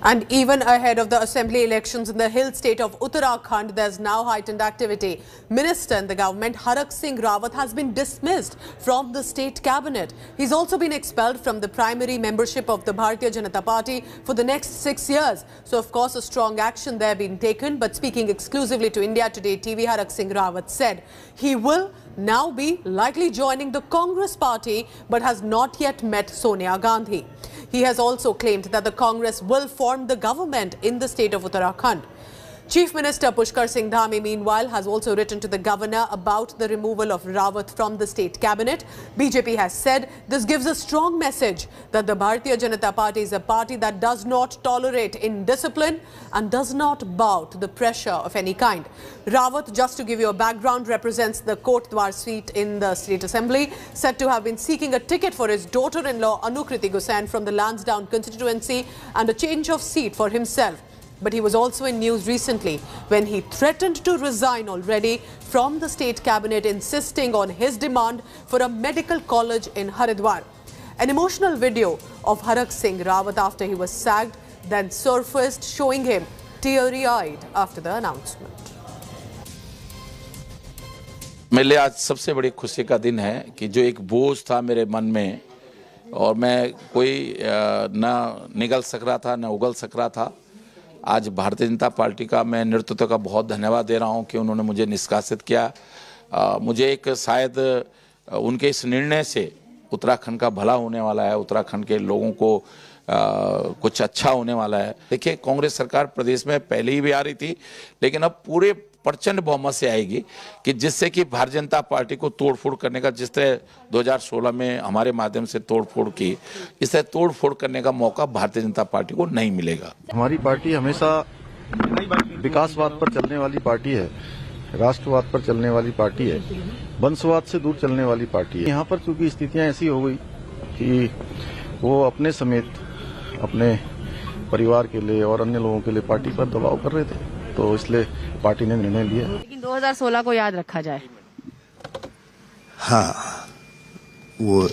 And even ahead of the assembly elections in the hill state of Uttarakhand, there's now heightened activity. Minister in the government, Harak Singh Rawat, has been dismissed from the state cabinet. He's also been expelled from the primary membership of the Bharatiya Janata Party for the next 6 years. So, of course, a strong action there being taken. But speaking exclusively to India Today TV, Harak Singh Rawat said he will now be likely joining the Congress party, but has not yet met Sonia Gandhi. He has also claimed that the Congress will form the government in the state of Uttarakhand. Chief Minister Pushkar Singh Dhami, meanwhile, has also written to the governor about the removal of Rawat from the state cabinet. BJP has said this gives a strong message that the Bharatiya Janata Party is a party that does not tolerate indiscipline and does not bow to the pressure of any kind. Rawat, just to give you a background, represents the Kotdwar seat in the state assembly, said to have been seeking a ticket for his daughter-in-law Anukriti Gusain from the Lansdowne constituency and a change of seat for himself. But he was also in news recently when he threatened to resign already from the state cabinet, insisting on his demand for a medical college in Haridwar. An emotional video of Harak Singh Rawat after he was sacked then surfaced, showing him teary-eyed after the announcement. मेरे लिए आज सबसे बड़ी खुशी का दिन है कि जो एक बोझ था मेरे मन में और मैं कोई ना निगल सक रहा था ना उगल सक रहा था, आज भारतीय जनता पार्टी का मैं नेतृत्व का बहुत धन्यवाद दे रहा हूं कि उन्होंने मुझे निष्कासित किया। मुझे एक शायद उनके इस निर्णय से उत्तराखंड का भला होने वाला है, उत्तराखंड के लोगों को कुछ अच्छा होने वाला है। देखिए, कांग्रेस सरकार प्रदेश में पहले ही भी आ रही थी, लेकिन अब पूरे प्रचंड बहुमत से आएगी कि जिससे कि भारतीय जनता पार्टी को तोड़फोड़ करने का, जिस तरह 2016 में हमारे माध्यम से तोड़फोड़ की, इस तरह तोड़फोड़ करने का मौका भारतीय जनता पार्टी को नहीं मिलेगा। हमारी पार्टी हमेशा विकासवाद पर चलने वाली पार्टी है, राष्ट्रवाद पर चलने वाली पार्टी है, वंशवाद से दूर चलने वाली पार्टी है। यहाँ पर चूंकि स्थितियां ऐसी हो गई कि वो अपने समेत अपने परिवार के लिए और अन्य लोगों के लिए पार्टी पर दबाव कर रहे थे, तो इसलिए पार्टी ने निर्णय लिया। लेकिन 2016 को याद रखा जाए। हाँ, वो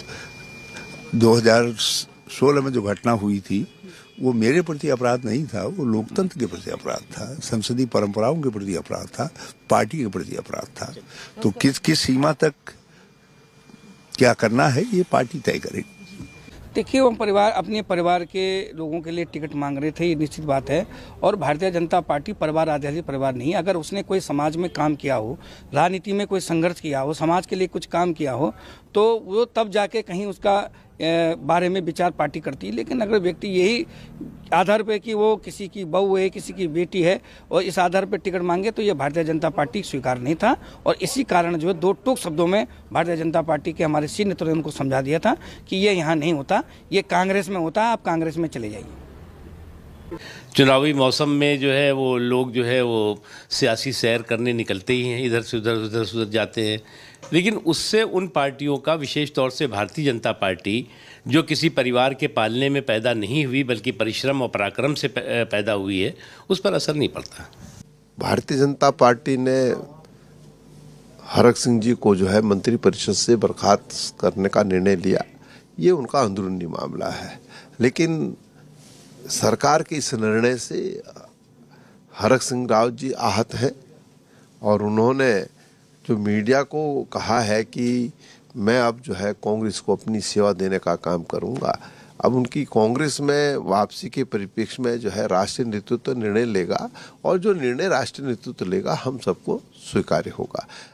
2016 में जो घटना हुई थी वो मेरे प्रति अपराध नहीं था, वो लोकतंत्र के प्रति अपराध था, संसदीय परंपराओं के प्रति अपराध था, पार्टी के प्रति अपराध था। तो किस सीमा तक क्या करना है ये पार्टी तय करेगी। देखिए, वो अपने परिवार के लोगों के लिए टिकट मांग रहे थे, ये निश्चित बात है। और भारतीय जनता पार्टी परिवार आधारित परिवार नहीं। अगर उसने कोई समाज में काम किया हो, राजनीति में कोई संघर्ष किया हो, समाज के लिए कुछ काम किया हो, तो वो तब जाके कहीं उसका बारे में विचार पार्टी करती है। लेकिन अगर व्यक्ति यही आधार पे कि वो किसी की बहू है, किसी की बेटी है, और इस आधार पर टिकट मांगे, तो ये भारतीय जनता पार्टी स्वीकार नहीं था। और इसी कारण जो है दो टूक शब्दों में भारतीय जनता पार्टी के हमारे सीनियर नेताओं ने उनको समझा दिया था कि ये यहाँ नहीं होता, ये कांग्रेस में होता, आप कांग्रेस में चले जाइए। चुनावी मौसम में जो है वो लोग जो है वो सियासी सैर करने निकलते ही हैं, इधर से उधर जाते हैं। लेकिन उससे उन पार्टियों का, विशेष तौर से भारतीय जनता पार्टी, जो किसी परिवार के पालने में पैदा नहीं हुई बल्कि परिश्रम और पराक्रम से पैदा हुई है, उस पर असर नहीं पड़ता। भारतीय जनता पार्टी ने हरक सिंह जी को जो है मंत्री परिषद से बर्खास्त करने का निर्णय लिया, ये उनका अंदरूनी मामला है। लेकिन सरकार के इस निर्णय से हरक सिंह रावत जी आहत हैं और उन्होंने जो मीडिया को कहा है कि मैं अब जो है कांग्रेस को अपनी सेवा देने का काम करूंगा, अब उनकी कांग्रेस में वापसी के परिप्रेक्ष्य में जो है राष्ट्रीय नेतृत्व निर्णय लेगा और जो निर्णय राष्ट्रीय नेतृत्व लेगा हम सबको स्वीकार्य होगा।